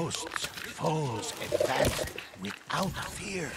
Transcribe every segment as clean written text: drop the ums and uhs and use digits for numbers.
ghosts, foes advance without fear.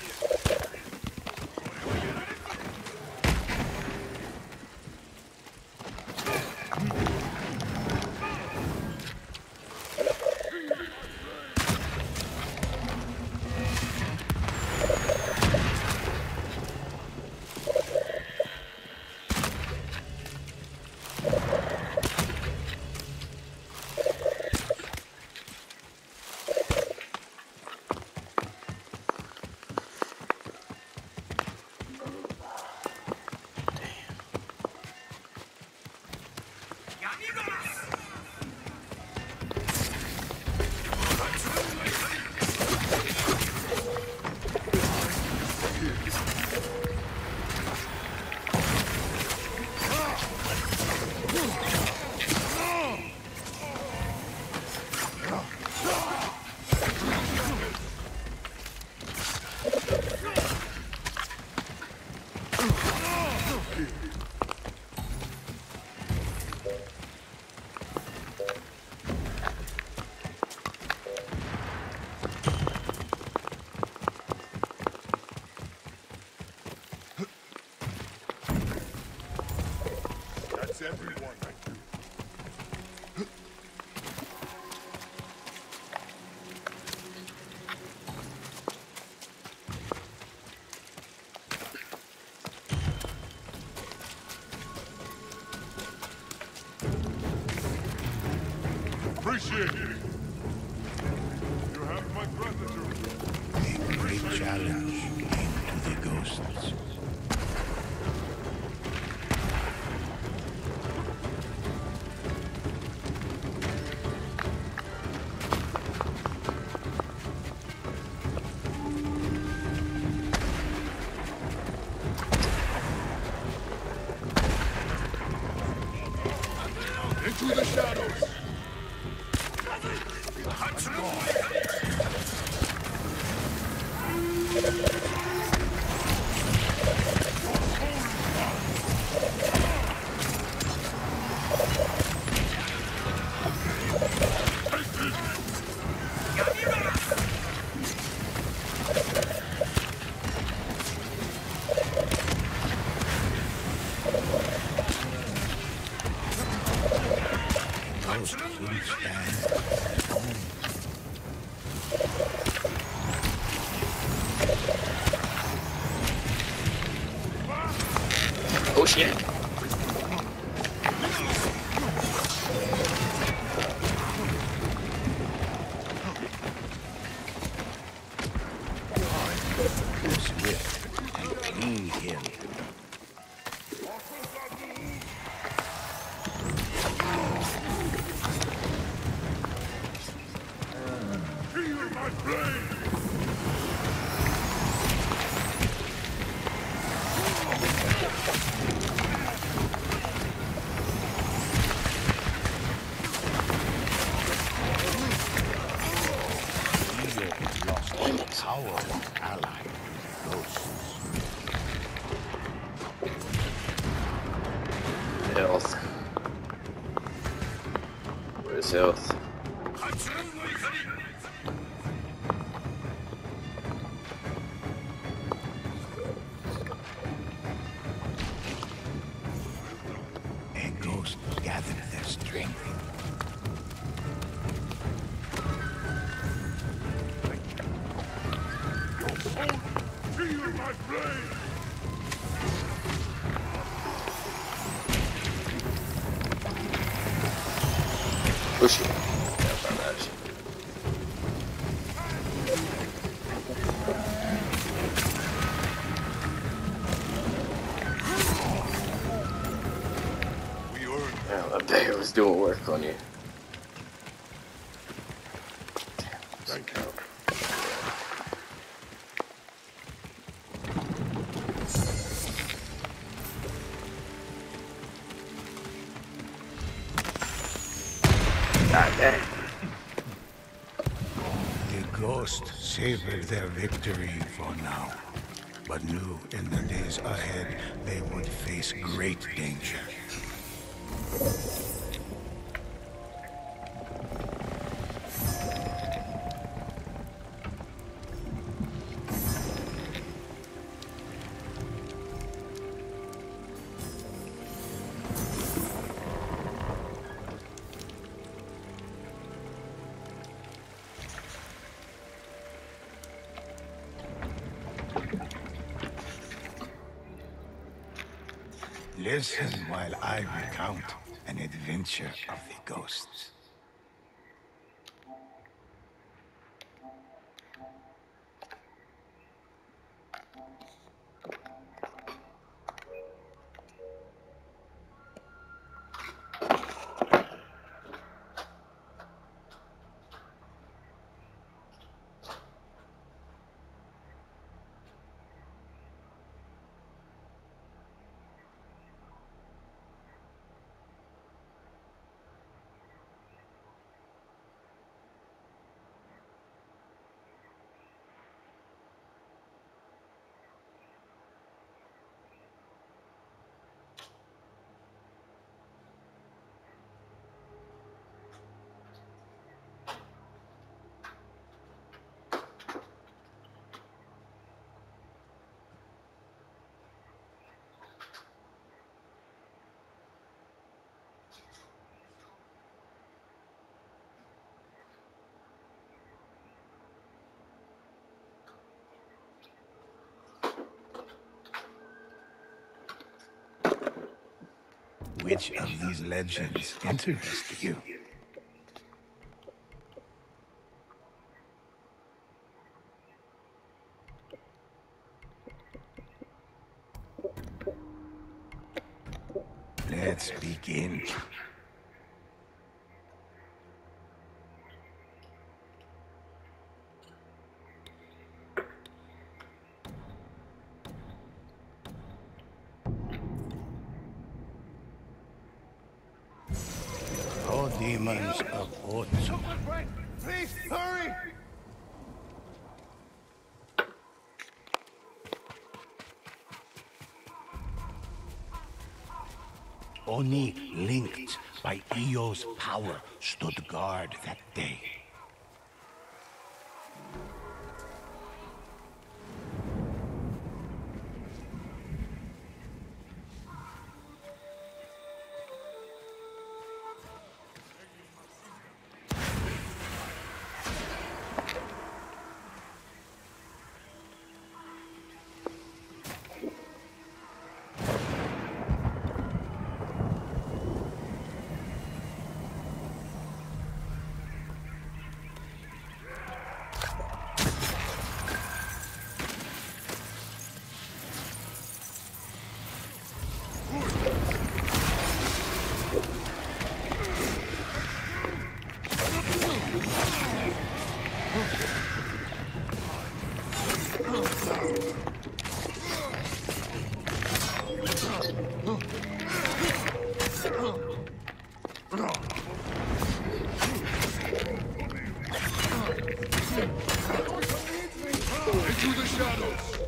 Everyone. Appreciate it. You have my gratitude. A great challenge came to the ghosts. Into the shadows! Ghosts will stand. Oh shit. Swift and clean kill. Feel my blade! Evil lost its powerful ally, ghosts. Health. Where's health? A ghost gathered their strength. Feel my blade! Push it. Yeah, found that shit. We earned Yeah, that day was doing work on you. Thank you. God dang. The ghost savored their victory for now, but knew in the days ahead they would face great danger. Listen while I recount an adventure of the ghosts. Which of these legends interest you? Let's begin. Oh, demons of Otsu. Someone, Frank! Please, hurry! Oni linked by Io's power stood guard that day. Into the shadows!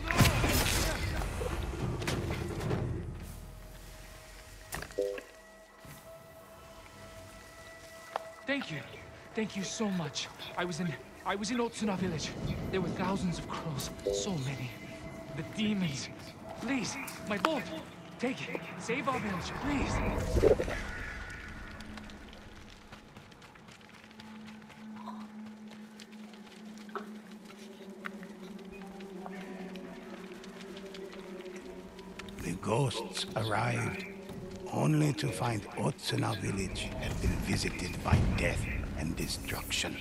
Thank you. Thank you so much. I was in Otsuna village. There were thousands of crows. So many. The demons. Please, my boat. Take it. Save our village, please. The ghosts arrived, only to find Otsuna village had been visited by death and destruction.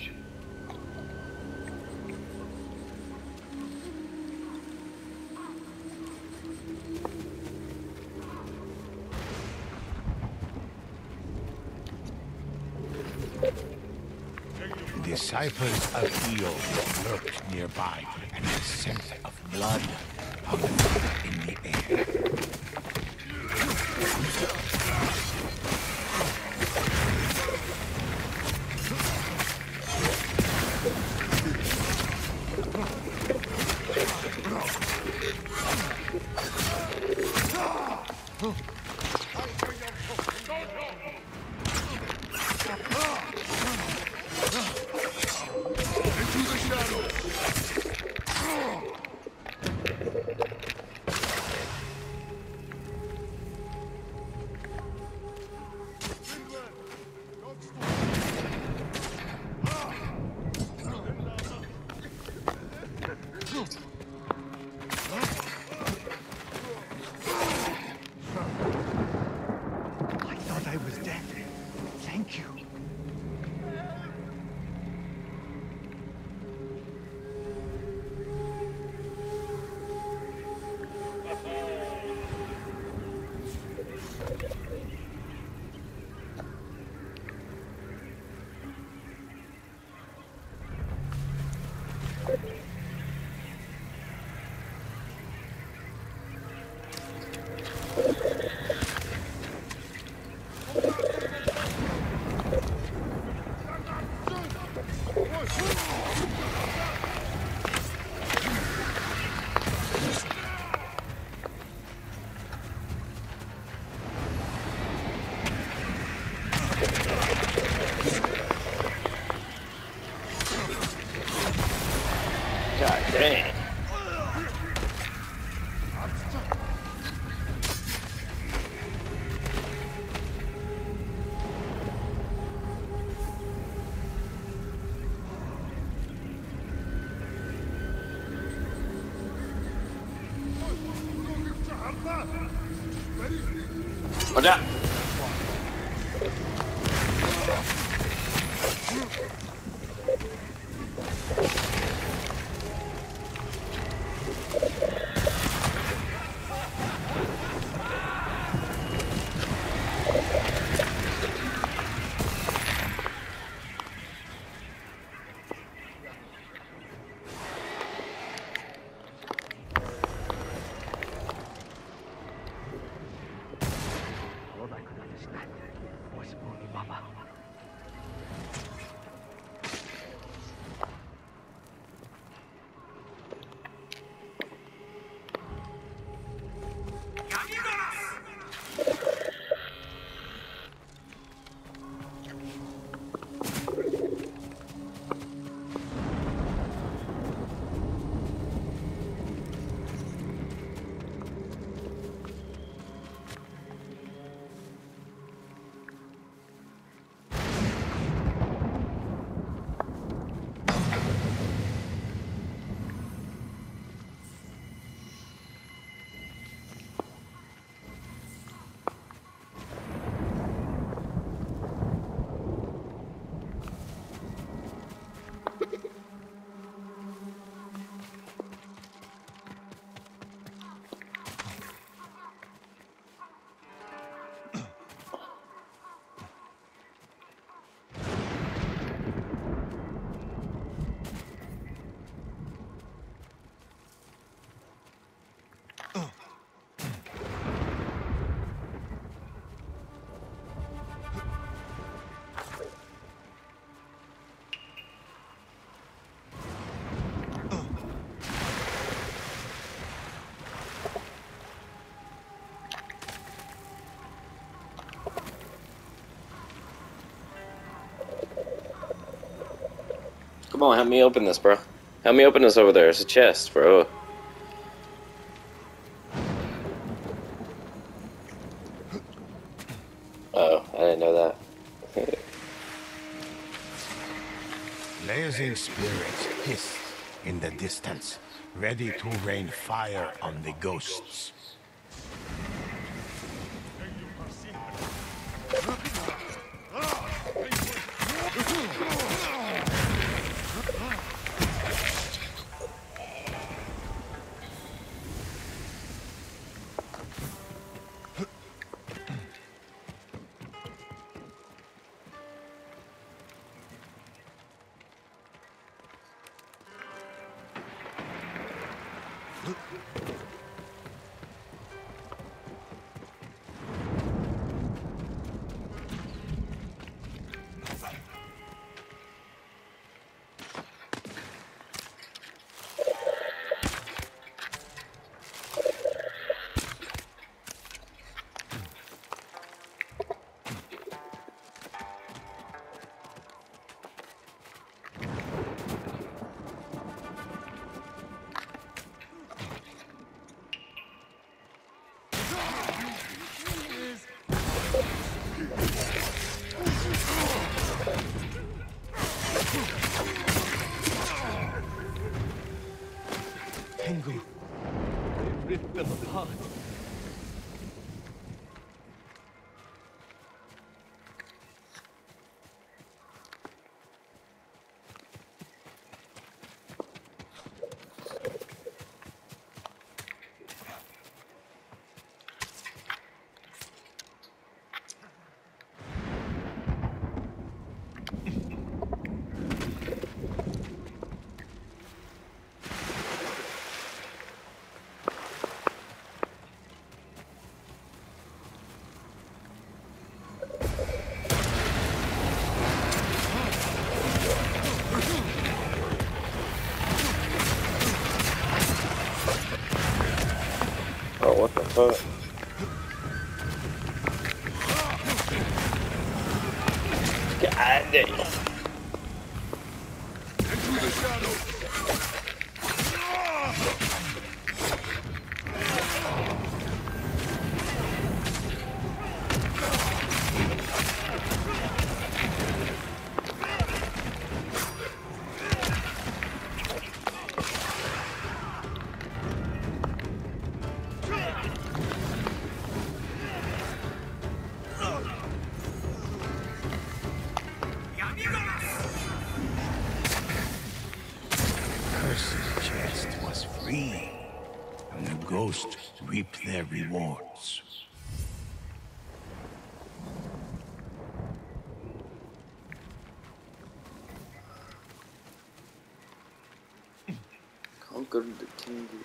Disciples of Io lurked nearby, and the scent of blood hung in the air. Into the shadows! Thank you. God dang. Watch out! All I could understand was only Mama. Come on, help me open this, bro. Help me open this over there. It's a chest, bro. Oh, I didn't know that. Blazing spirits hiss in the distance, ready to rain fire on the ghosts. fuck? God damn. Into the shadows. Cursed chest was free, and the ghosts reap their rewards. Conquered the Tengu.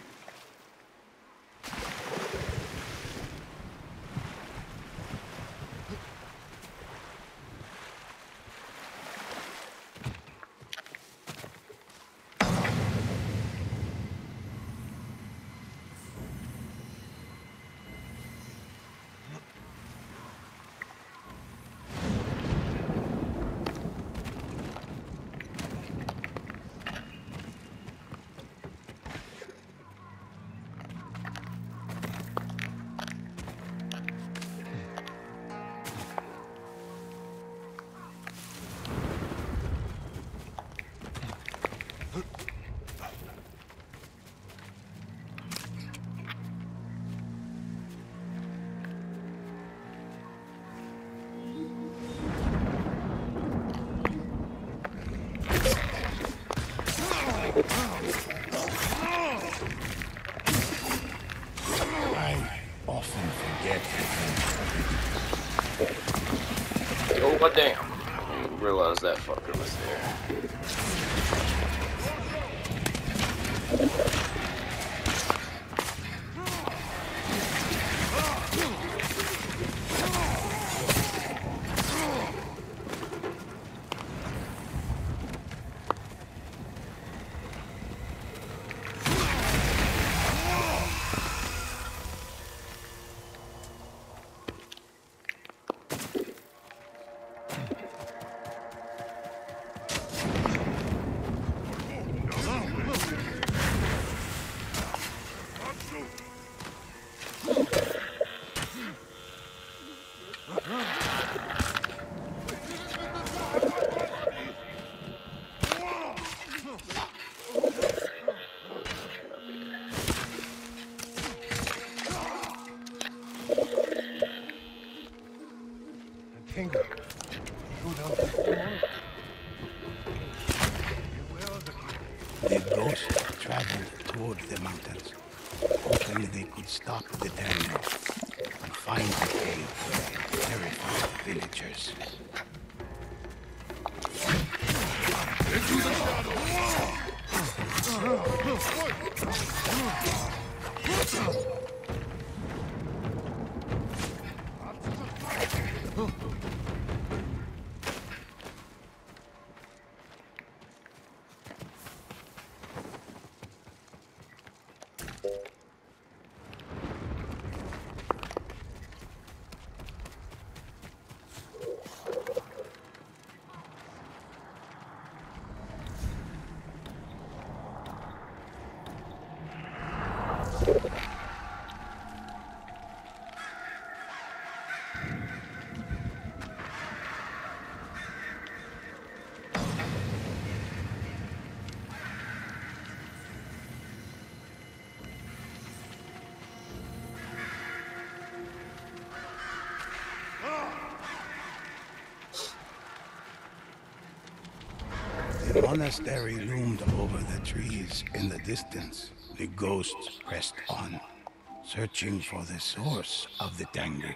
I often forget. Oh, what damn. I didn't realize that fucker was there. Tengu. The ghosts traveled toward the mountains, hoping they could stop the Tengu and find the cave where they terrified the villagers. Into the shadows. The monastery loomed over the trees in the distance. The ghosts pressed on, searching for the source of the Tengu.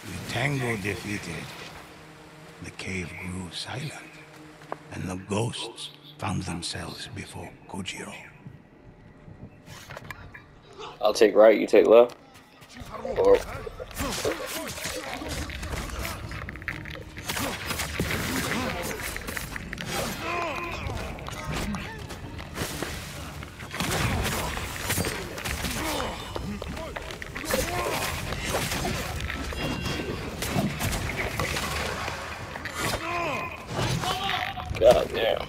With Tango defeated, the cave grew silent, and the ghosts found themselves before Kojiro. I'll take right, you take left. Or God damn.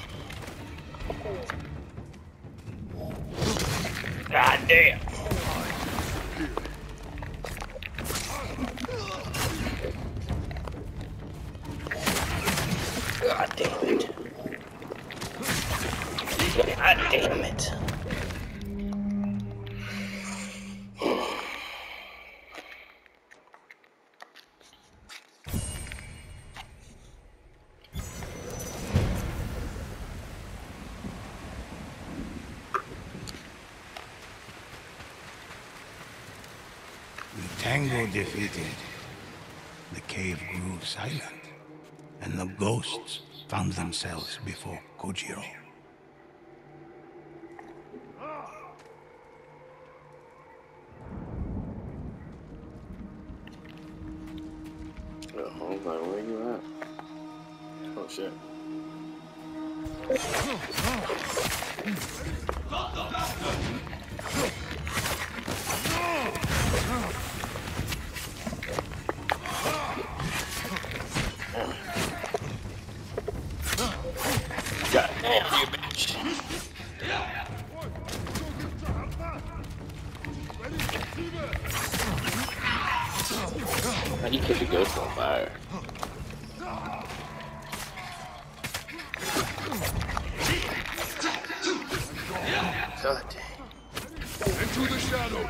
God damn. God damn it. God damn it. With Tango defeated, the cave grew silent, and the ghosts found themselves before Kojiro. I was like, where you at? Oh shit. God damn you, bitch. How do you catch a ghost on fire? God damn. Into the shadows.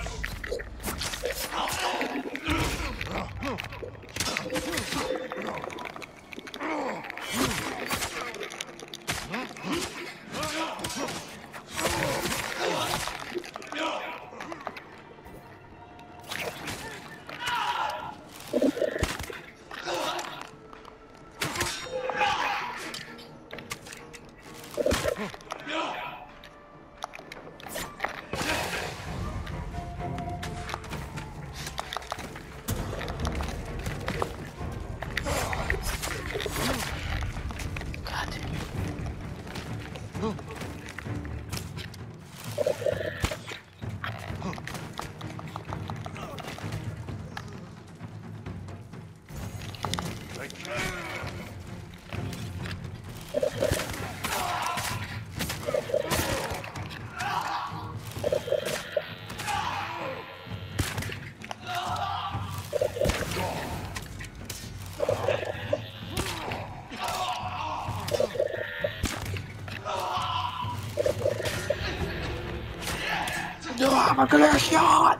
I'm a clear shot.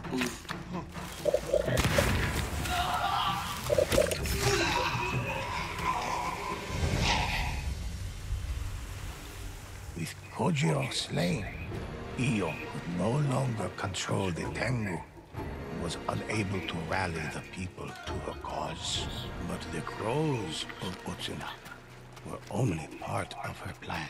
With Kojiro slain, Iyo could no longer control the Tengu and was unable to rally the people to her cause. But the crows of Utsuna were only part of her plan.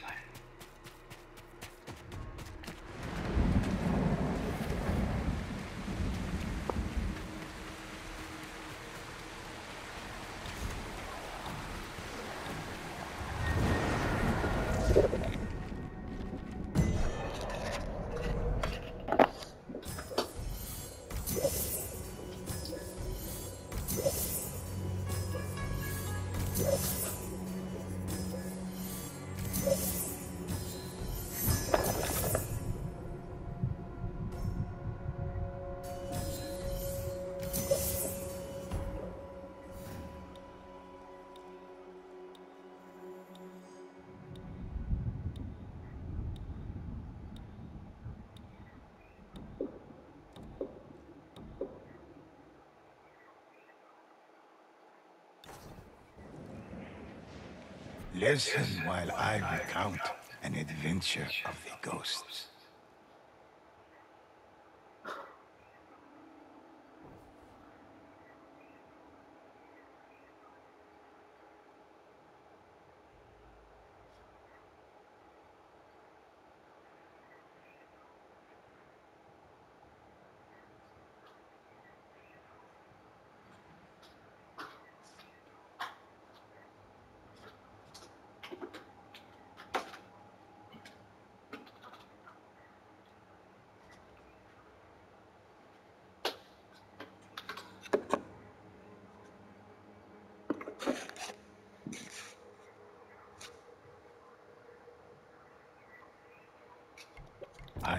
Listen while I recount an adventure of the ghosts.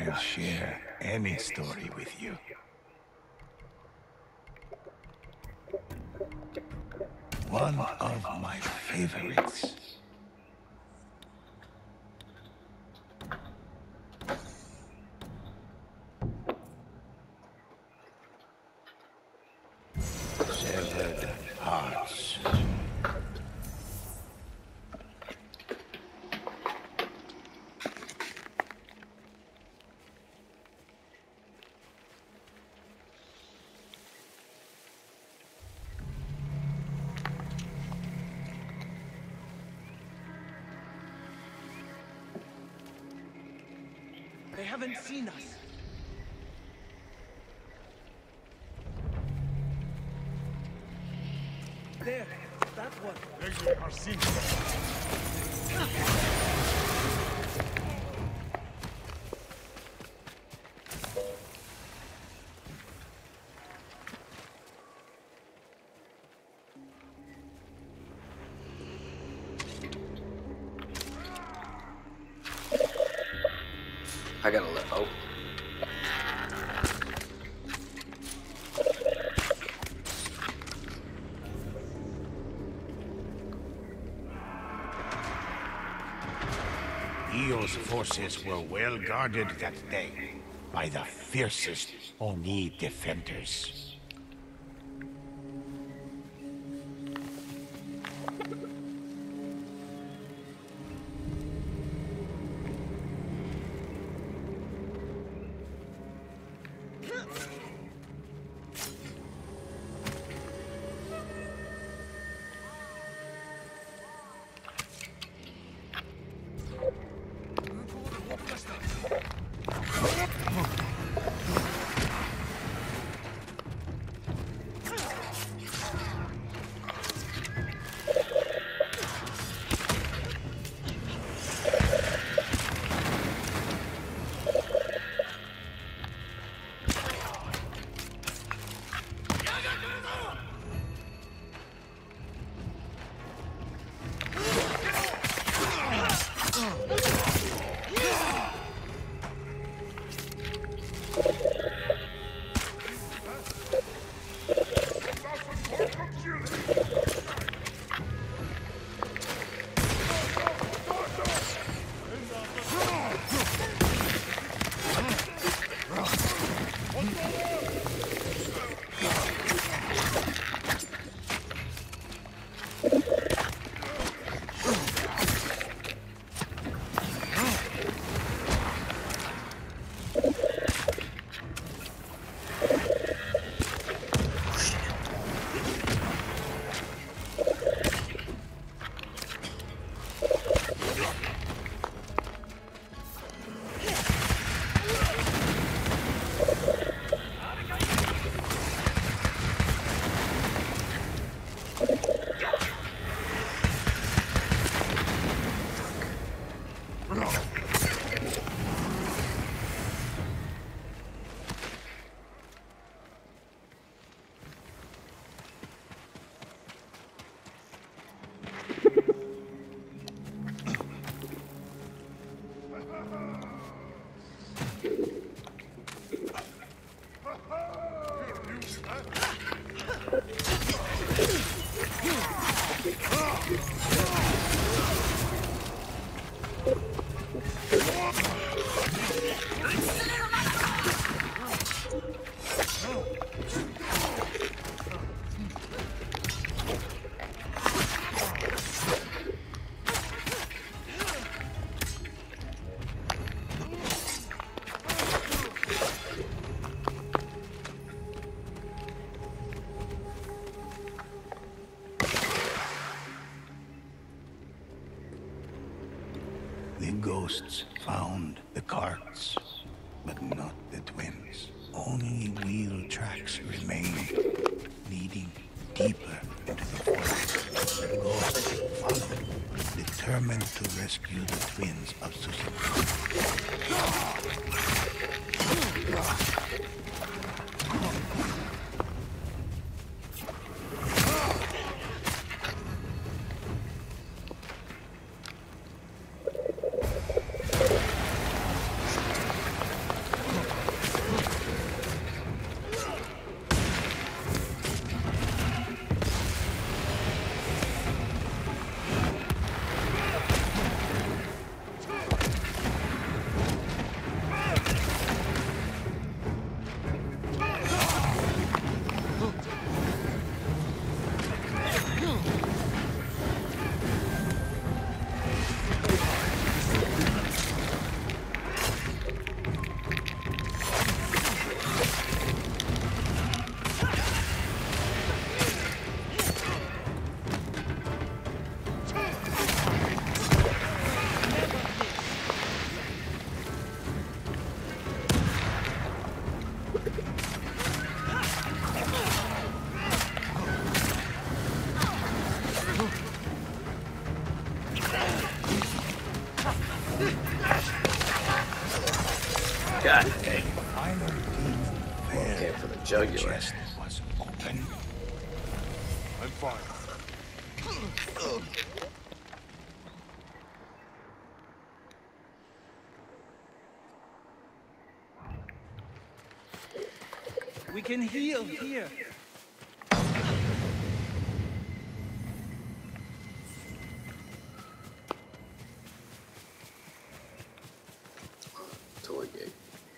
I'll share any story with you. One of my favorites. Severed hearts. They haven't seen us. There, that one. They are seen. I gotta let. Oh. Io's forces were well guarded that day by the fiercest Oni defenders. The ghosts found the carts, but not the twins. Only wheel tracks remained, leading deeper into the forest. The ghosts followed, determined to rescue the twins of Tsushima. jugular. chest was open. I'm fine. We can heal here. Toy gate.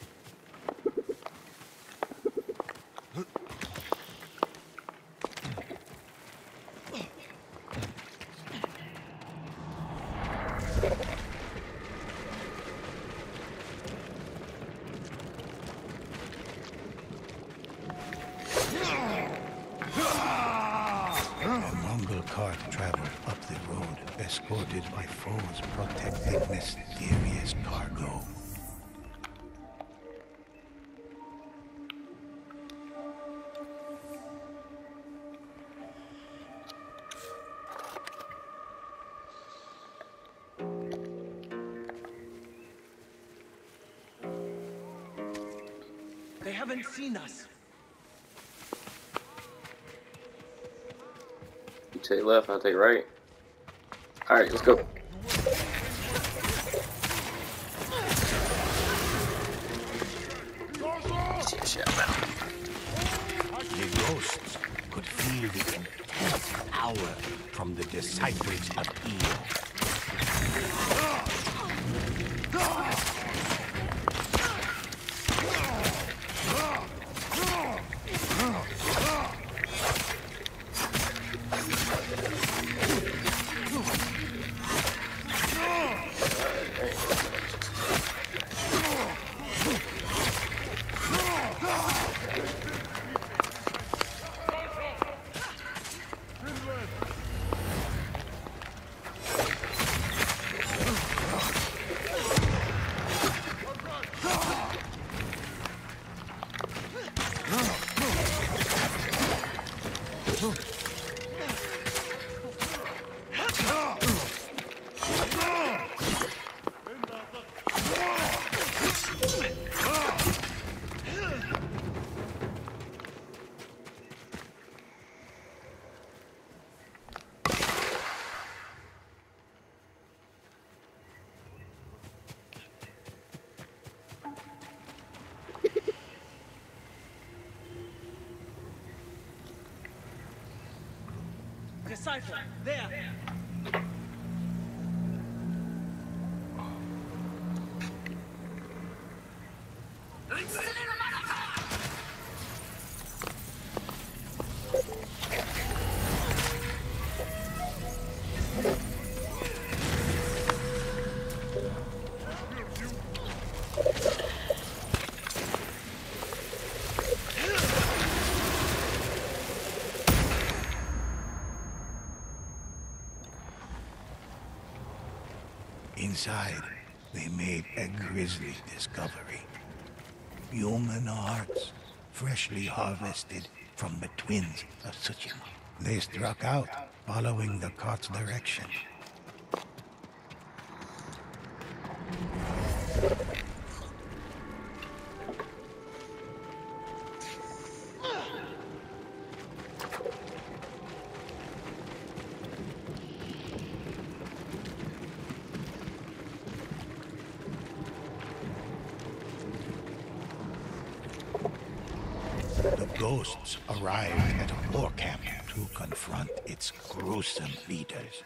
A Mongol cart traveled up the road, escorted by foes protecting mysterious cargo. They haven't seen us. You take left, I'll take right. Alright, let's go. Shit, shit, man. The ghosts could feel the intense power from the decipher's appeal. Decipher, there. Inside, they made a grisly discovery. Human hearts, freshly harvested from the twins of Tsushima. They struck out, following the cart's direction. The ghosts arrived at a war camp to confront its gruesome leaders.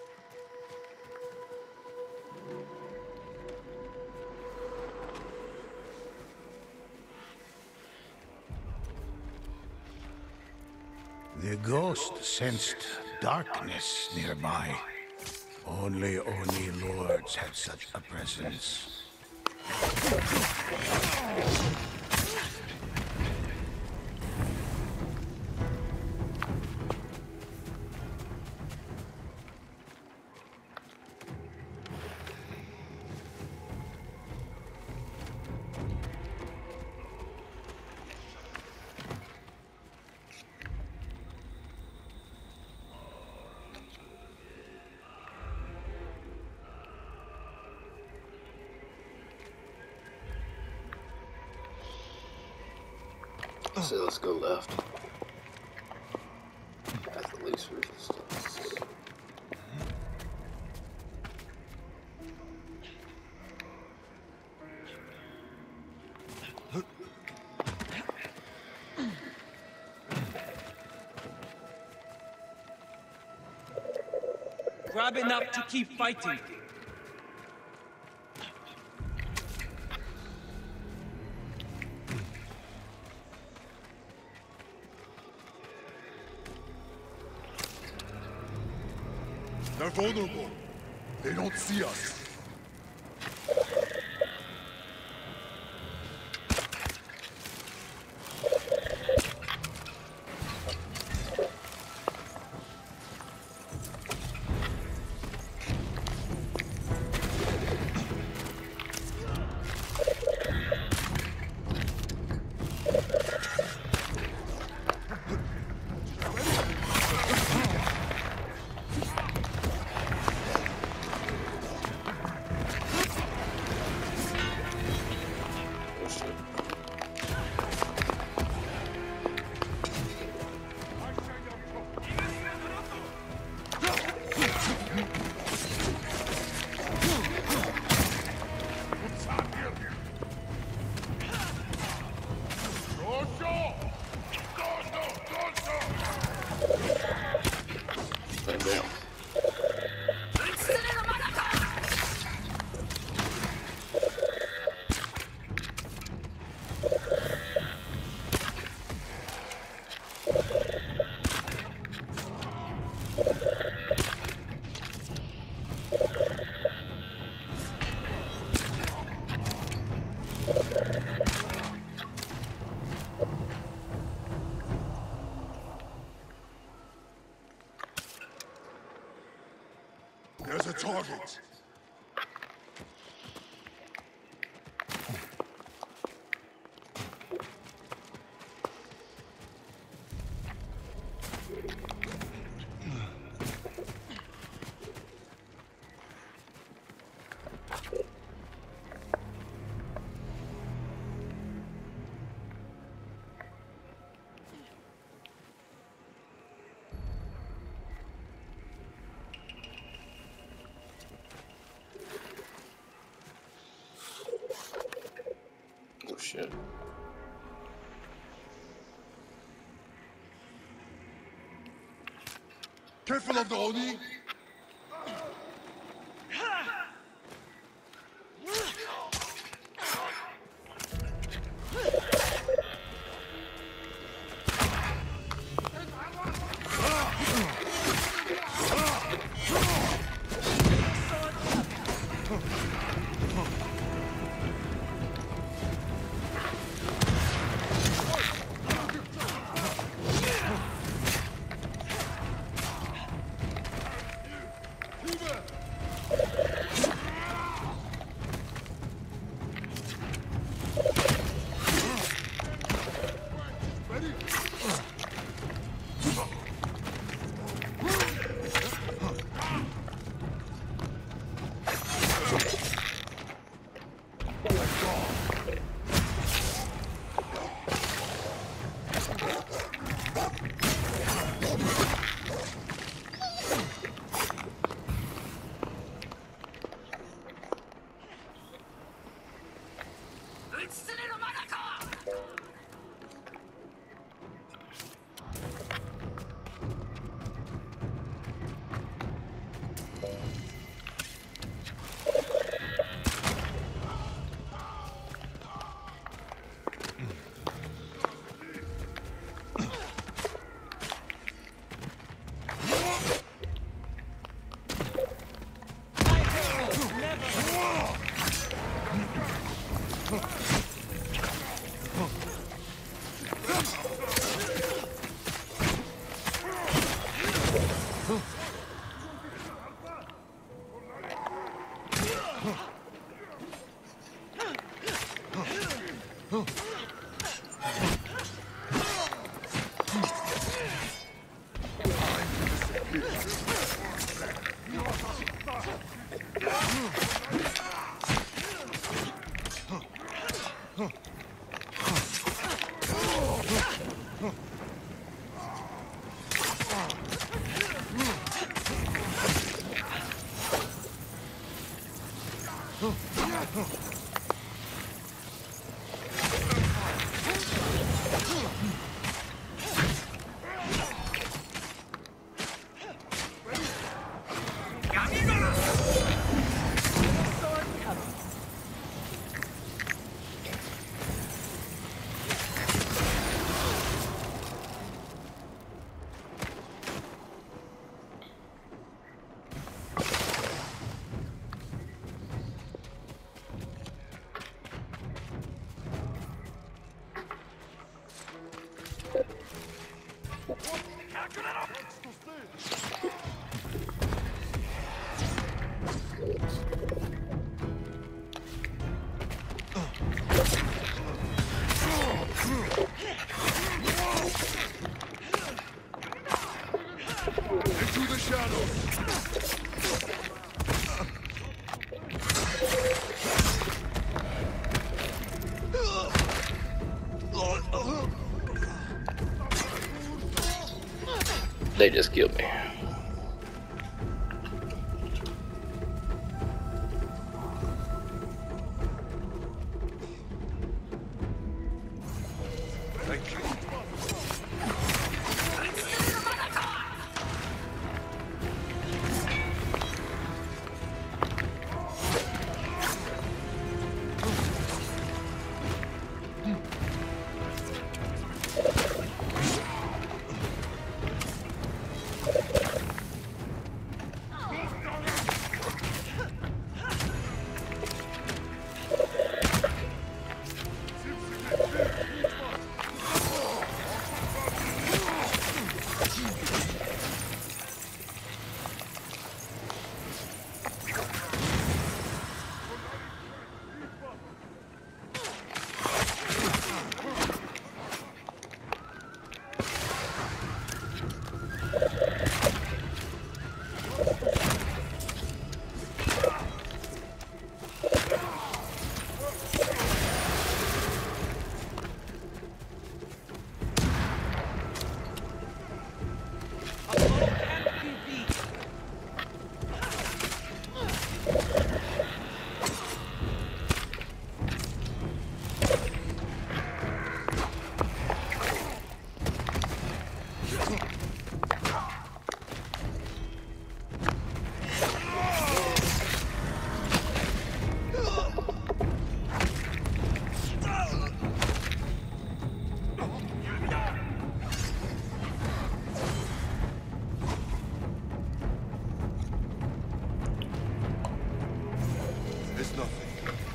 The ghost sensed darkness nearby. Only Oni lords had such a presence. So let's go left. At the least resistance. Grab enough to keep fighting. They're vulnerable. They don't see us. Damn. There's a target. Oh shit. Careful of the Oni. Into the shadows! They just killed me. Thank you. It's nothing.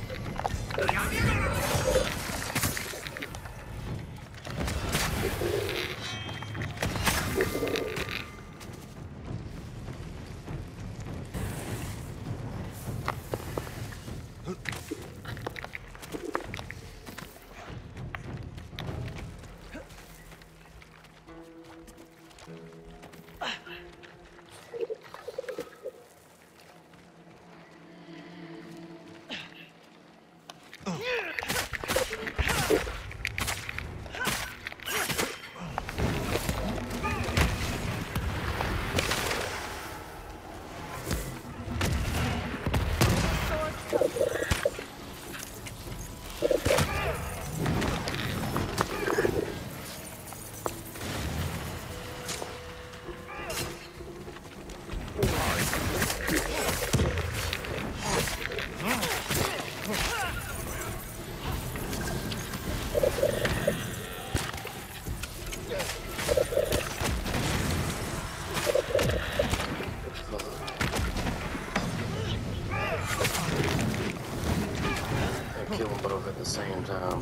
Kill them both at the same time.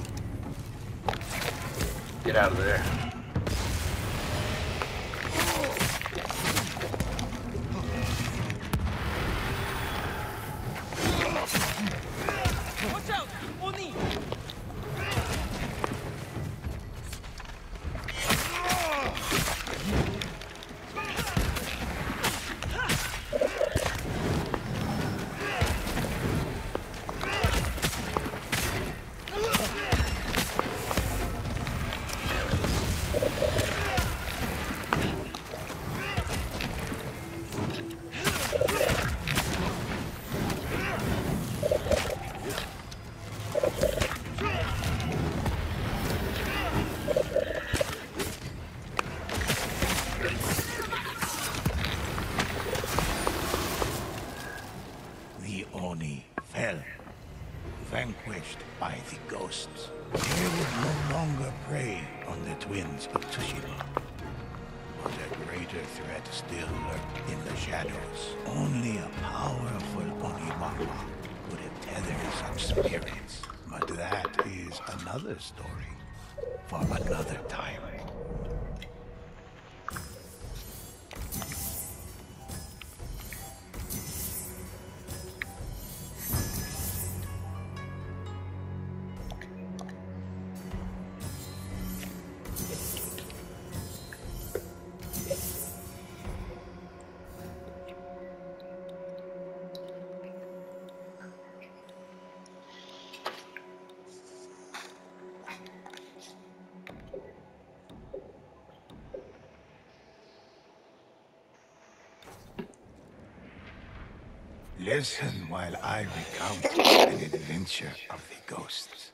Get out of there. Watch out! Oni! vanquished by the ghosts. They would no longer prey on the twins of Tsushima. But a greater threat still lurked in the shadows. Only a powerful Onibamba could tether such spirits. But that is another story for another time. Listen while I recount an adventure of the ghosts.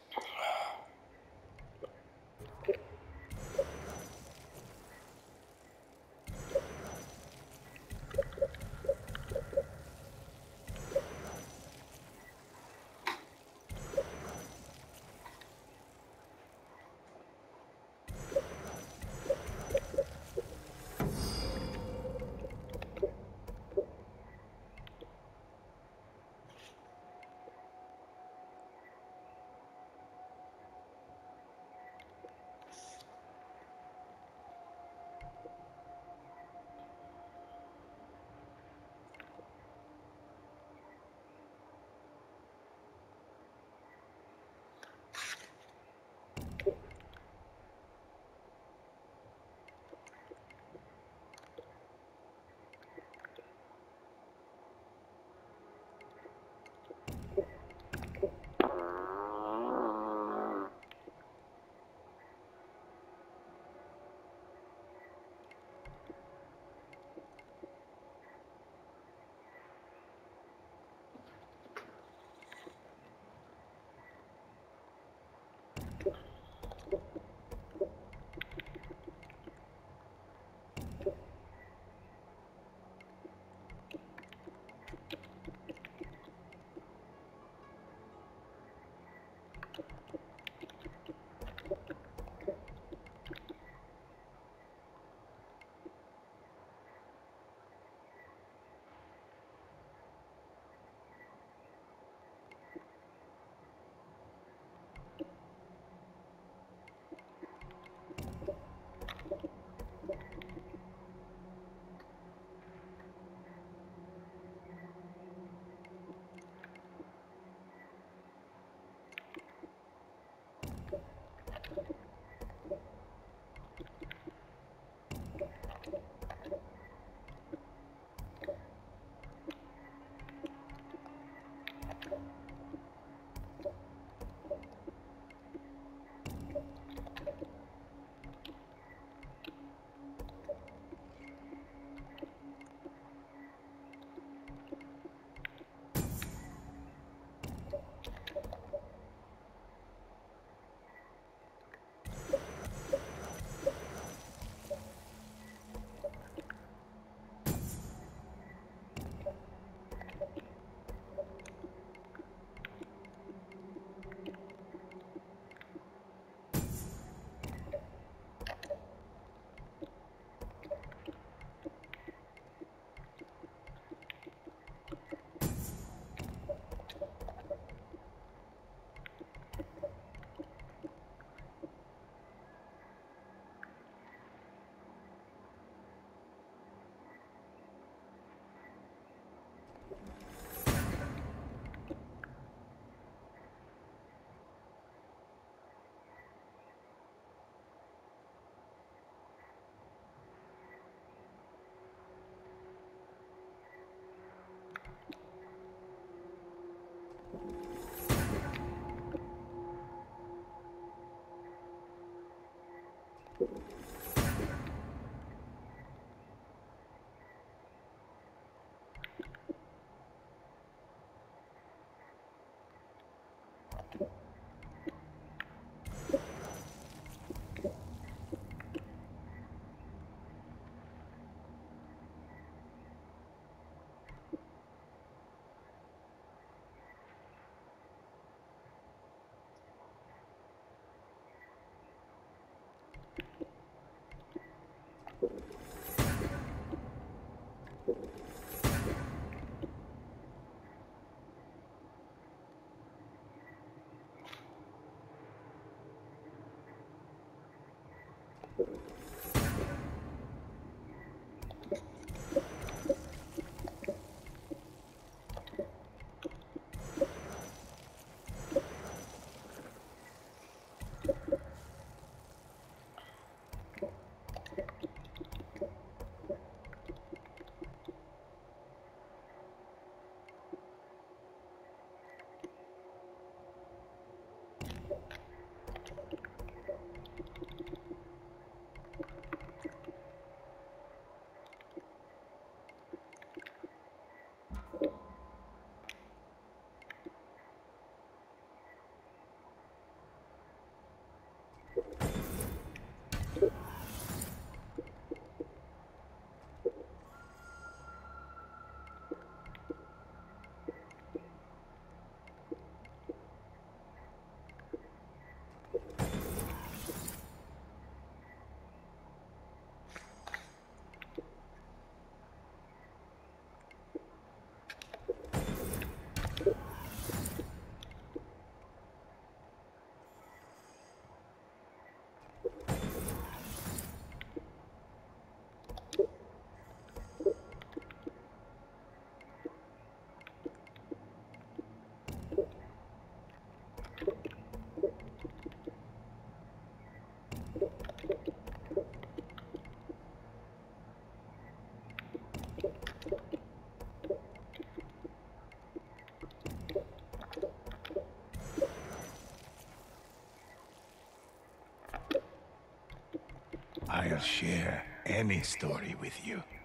share any story with you.